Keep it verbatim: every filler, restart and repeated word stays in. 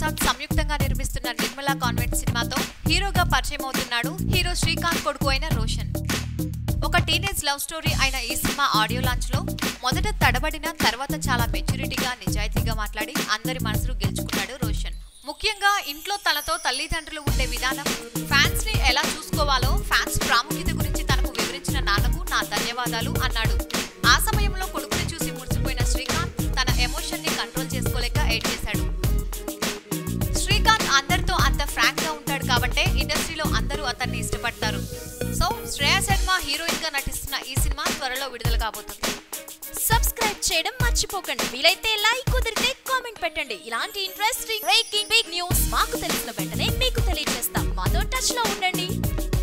ప్రసాద్ సంయుక్తంగా నిర్మిస్తున్న నిర్మలా కాన్వెంట్ సినిమాతో హీరోగా పరిచయం అవుతున్నాడు హీరో శ్రీకాంత్ కొడుకు అయిన రోషన్. ఒక టీనేజ్ లవ్ స్టోరీ అయిన ఈ సినిమా ఆడియో లాంచ్ లో మొదట తడబడిన తర్వాత చాలా మెచ్యూరిటీగా నిజాయితీగా మాట్లాడి అందరి మనసులు గెలుచుకున్నాడు రోషన్. ముఖ్యంగా ఇంట్లో తనతో తల్లిదండ్రులు ఉండే విధానం, ఫ్యాన్స్ ని ఎలా చూసుకోవాలో, ఫ్యాన్స్ ప్రాముఖ్యత గురించి తనకు వివరించిన నాన్నకు నా ధన్యవాదాలు అన్నాడు. ఆ సమయంలో కొడుకుని చూసి మురిసిపోయిన శ్రీకాంత్ తన ఎమోషన్ ని కంట్రోల్ చేసుకోలేక ఏడ్ చేశాడు. శ్రీకాంత్ అందరితో అంత ఫ్రాంక్ గా ఉంటాడు కాబట్టి ఇండస్ట్రీలో అందరూ అతన్ని ఇష్టపడతారు. సో శ్రేయా శర్మ హీరోయిన్ గా నటిస్తున్న ఈ సినిమా త్వరలో విడుదల కాబోతుంది. సబ్స్క్రైబ్ చేయడం మర్చిపోకండి. వీలైతే లైక్, కుదిరితే కామెంట్ పెట్టండి. ఇలాంటి ఇంట్రెస్టింగ్ బ్రేకింగ్ బిగ్ న్యూస్ మాకు తెలిసిన వెంటనే మీకు తెలియజేస్తాం. మాతో టచ్ లో ఉండండి.